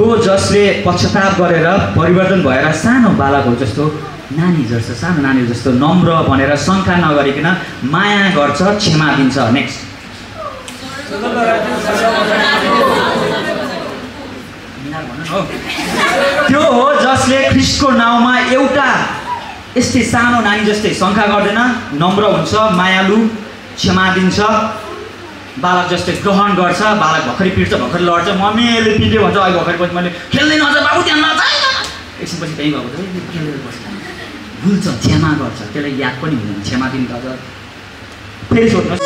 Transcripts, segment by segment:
जसले पश्चाताप गरेर परिवर्तन भएर सानो बालकहरू जस्तो नानी जस्तो नम्र भनेर शङ्का नगरिकन माया गर्छ, क्षमा दिन्छ। नेक्स्ट। त्यो हो जसले ख्रीष्टको नाउँमा एउटा यस्तै सानो नानी जस्तै शङ्का गर्दैन, नम्र हुन्छ, मायालु, क्षमा दिन्छ, बालक जस्तै ग्रहण गर्छ। बालक भर्खरै पिट्छ, भर्खरै लड्छ, मम्मीले पिट्यो भन्छ, अहिले भर्खरै पछि मैले खेल्दैन अझ बाबु त्यहाँ नजाइन, एकछिनपछि त्यहीँ भएको छ खेलेर बस्छ, भुल्छ, क्षमा गर्छ, त्यसलाई याद पनि हुँदैन, क्षमा दिन्छ। अझ फेरि सोध्नुहोस्।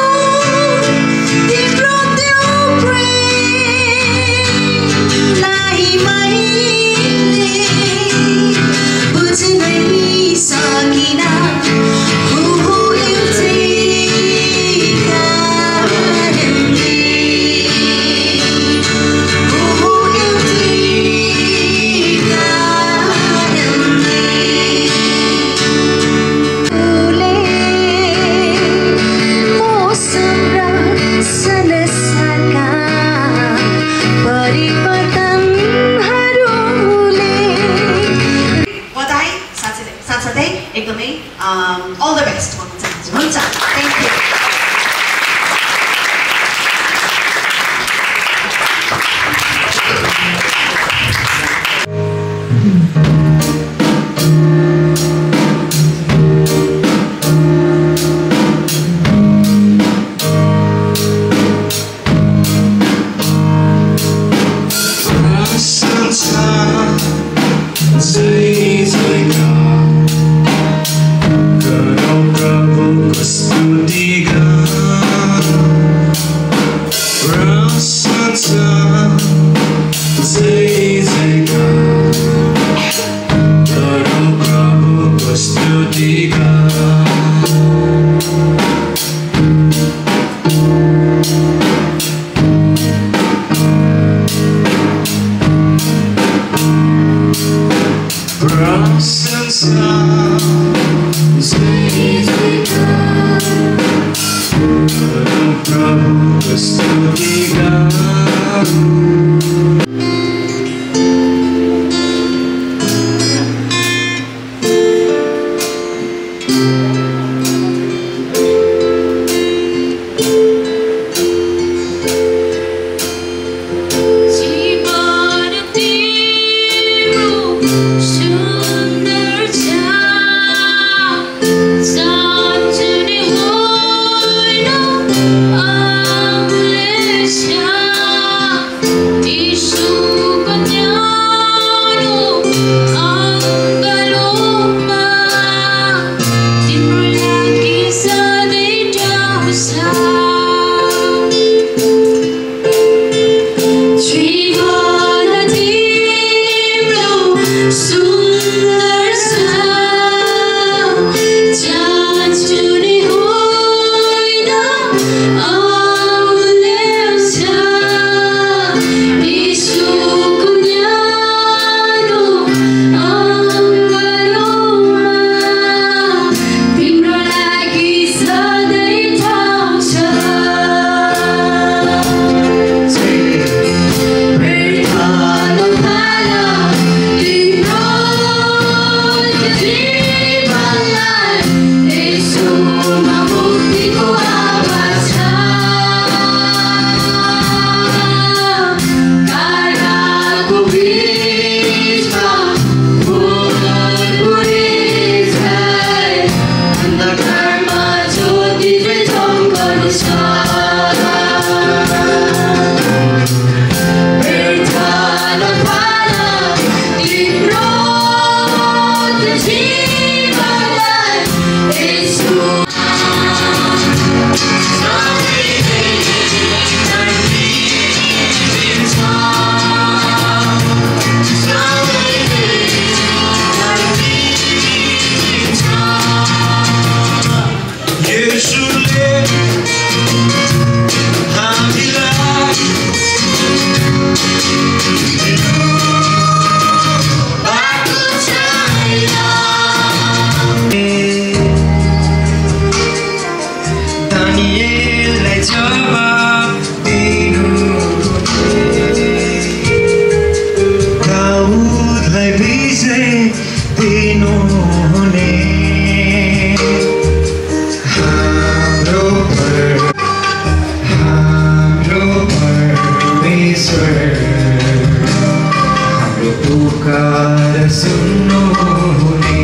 all the best भन्न चाहन्छु। हुन्छ, थ्याङ्क यू। Peace. पुकार सुन्नुहुने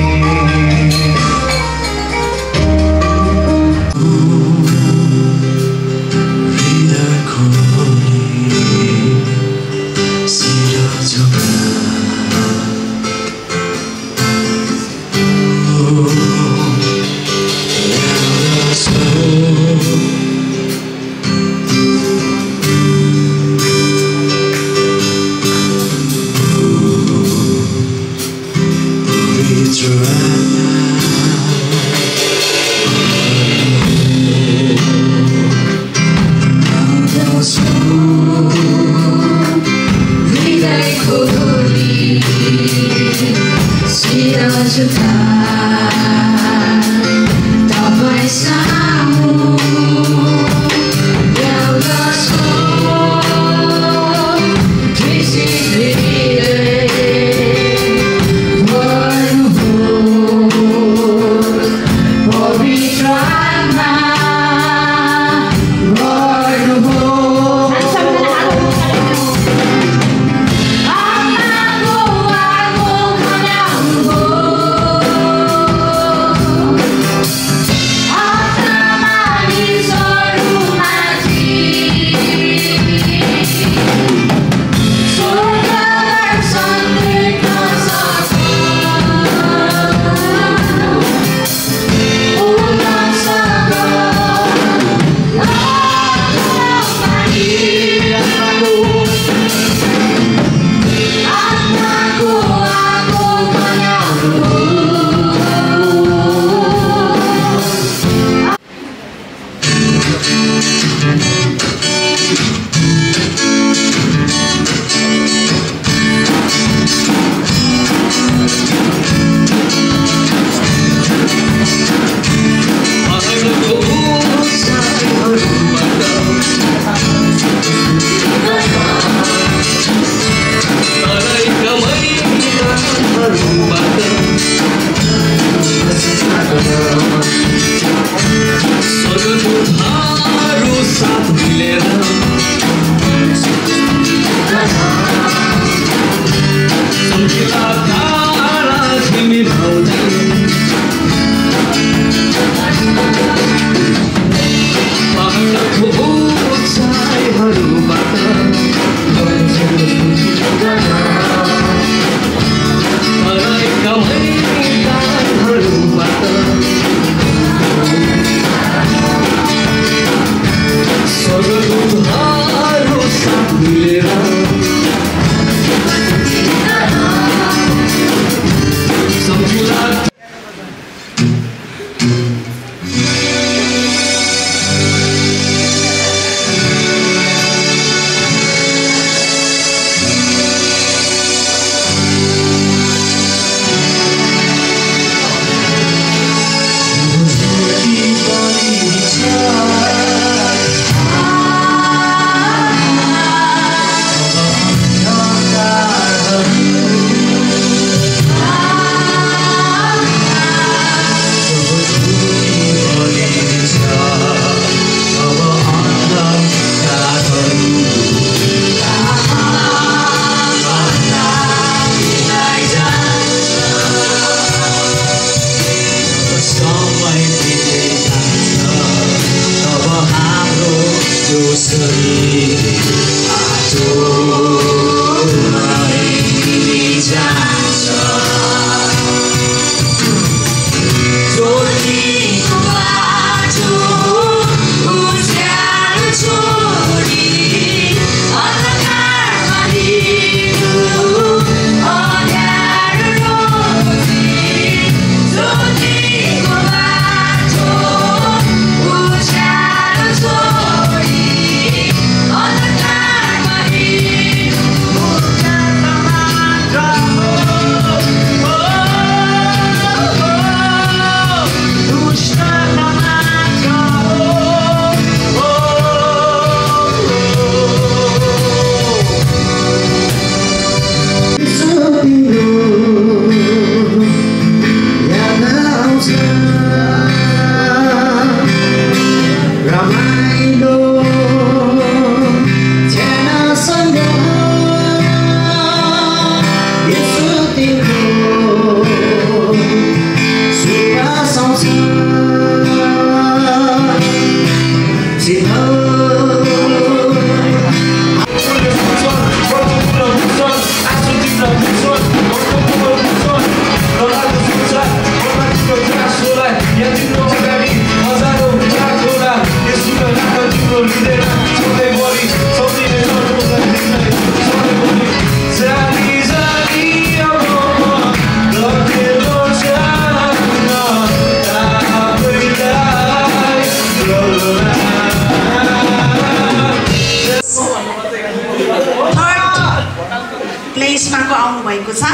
प्लेसमा को आउनु भएको छ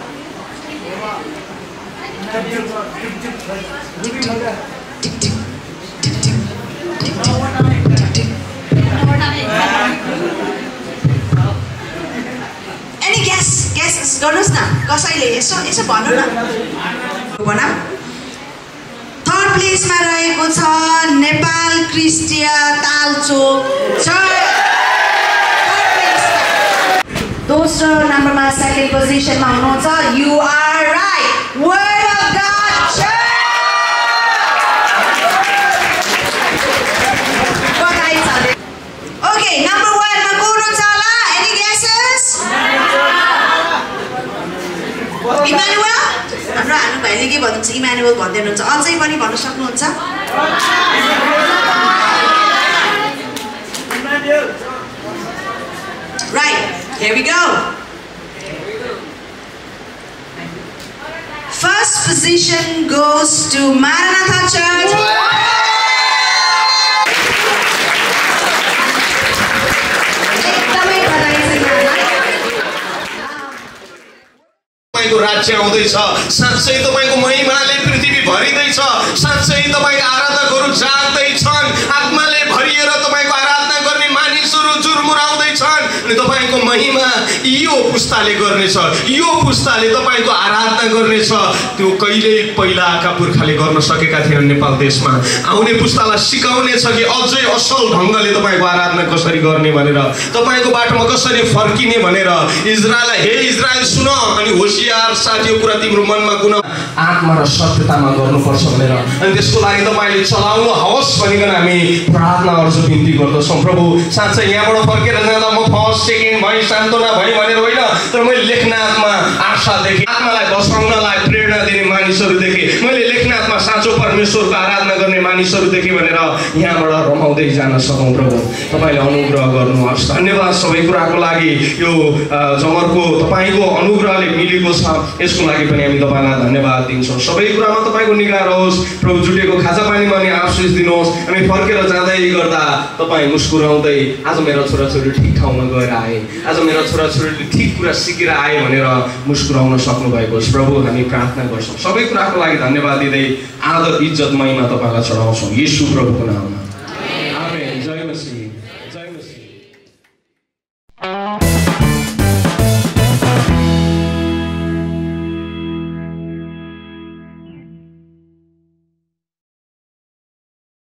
Any guess गर्नुस् न कसैले यसो भन्नु न भन थर्ड प्लेसमा रहेको छ नेपाल क्रिस्टीय तालचोक चर्च दोस्रो नम्बरमा सेकेन्ड पोजिसनमा हुनुहुन्छ you are right word of God church बधाई छ ओके नम्बर 1 मा को हुनुहुन्छ होला एनी गेसेस इमानुएल हाम्रो हानु भाइले के भन्नुहुन्छ इमानुएल भन्दै हुनुहुन्छ अझै पनि भन्न सक्नुहुन्छ Right, here we go. First position goes to Maranatha Church. तपाईको राज्य आउँदैछ साँच्चै तपाईको महिमाले पृथ्वी भरिदैछ साँच्चै तपाईको आराधकहरू जाग्दैछन् आत्माले भरिएर तपाईको आराधना गर्ने मानिसहरू जुर्मुराउँदैछन् अनि तपाईको महिमा यो पुस्ताले गर्नेछ यो पुस्ताले तपाईको आराधना गर्नेछ त्यो कहिल्यै पहिलाका पुर्खाले गर्न सकेका थिएनन् नेपाल देशमा आउने पुस्तालाई सिकाउने छ कि अझै असल ढंगले तपाईको आराधना कसरी गर्ने भनेर तपाईको बाटोमा कसरी फर्किने भनेर इजरायललाई हे इजरायल सुन अनि होशियार साथी कुरा तिम्रो मनमा कुन आत्मा र सत्यतामा गर्नुपर्छ भनेर अनि त्यसको लागि तपाईले चलाउनु होस् भनिकन हामी प्रार्थना अर्ज बिन्ती गर्दछौं प्रभु साँच्चै यहाँबाट फर्केर जाँदा म फर्स्ट सेकेन्ड भई सान्तोना भई भनेर होइन तर मैले लेखनाथमा आशा देखेँ आत्मालाई बसाउनलाई प्रेरणा दिने मानिसहरू देखेँ मैले लेखनाथमा साँचो परमेश्वरको आराधना गर्ने मानिसहरू देखेँ भनेर यहाँबाट रमाउँदै जान सकौं प्रभु तपाईले अनुग्रह गर्नुहोस् धन्यवाद सबै कुराको लागि यो जमरको तपाईको अनुग्रहले मिलेको छ यसको लागि पनि हामी तपाईलाई धन्यवाद दिन्छौं सबै कुरामा तपाईको निगाह रहोस् प्रभु जुटेको खाजा पानीमा नि आशीष दिनुहोस् हामी फर्केर जाँदै गर्दा तपाई मुस्कुराउँदै आज मेरो छोराछोरी ठीक ठाउँमा गएर आए आज मेरो छोराछोरीले ठीक कुरा सिकेर आए भनेर मुस्कुराउन सक्नु भएको छ प्रभु हामी प्रार्थना गर्छौं सबै कुराको लागि धन्यवाद दिँदै आदर इज्जत महिमा तपाईलाई चढाउँछौं येशू प्रभुको नाममा